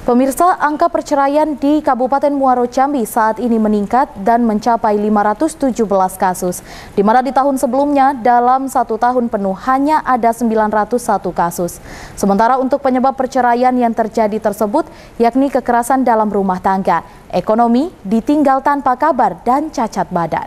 Pemirsa, angka perceraian di Kabupaten Muaro Jambi saat ini meningkat dan mencapai 517 kasus, di mana di tahun sebelumnya dalam 1 tahun penuh hanya ada 901 kasus. Sementara untuk penyebab perceraian yang terjadi tersebut yakni kekerasan dalam rumah tangga, ekonomi, ditinggal tanpa kabar, dan cacat badan.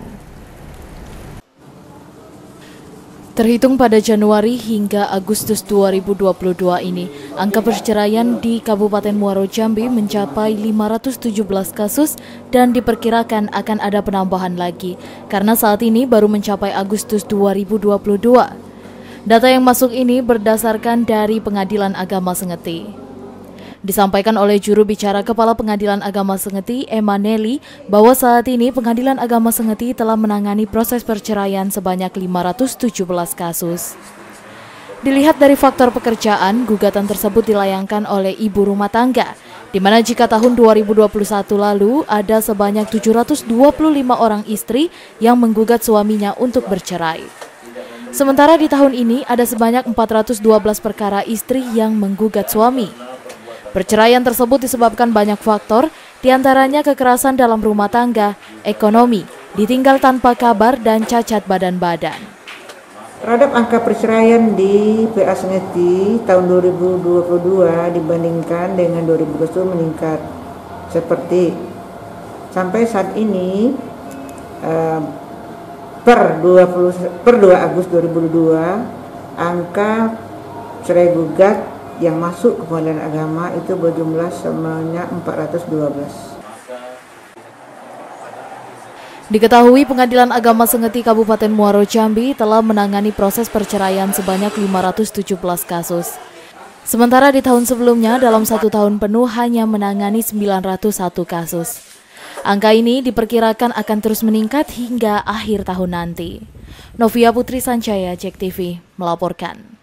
Terhitung pada Januari hingga Agustus 2022 ini, angka perceraian di Kabupaten Muaro Jambi mencapai 517 kasus dan diperkirakan akan ada penambahan lagi, karena saat ini baru mencapai Agustus 2022. Data yang masuk ini berdasarkan dari Pengadilan Agama Sengeti. Disampaikan oleh juru bicara Kepala Pengadilan Agama Sengeti, Emma Nelly, bahwa saat ini Pengadilan Agama Sengeti telah menangani proses perceraian sebanyak 517 kasus. Dilihat dari faktor pekerjaan, gugatan tersebut dilayangkan oleh ibu rumah tangga, di mana jika tahun 2021 lalu ada sebanyak 725 orang istri yang menggugat suaminya untuk bercerai. Sementara di tahun ini ada sebanyak 412 perkara istri yang menggugat suami. Perceraian tersebut disebabkan banyak faktor, diantaranya kekerasan dalam rumah tangga, ekonomi, ditinggal tanpa kabar, dan cacat badan-badan. Terhadap angka perceraian di PA Sengeti tahun 2022 dibandingkan dengan 2021 meningkat seperti sampai saat ini per 2 Agustus 2022 angka cerai gugat yang masuk ke Pengadilan Agama itu berjumlah sebanyak 412. Diketahui Pengadilan Agama Sengeti Kabupaten Muaro Jambi telah menangani proses perceraian sebanyak 517 kasus. Sementara di tahun sebelumnya dalam 1 tahun penuh hanya menangani 901 kasus. Angka ini diperkirakan akan terus meningkat hingga akhir tahun nanti. Novia Putri Sancaya, JEK TV, melaporkan.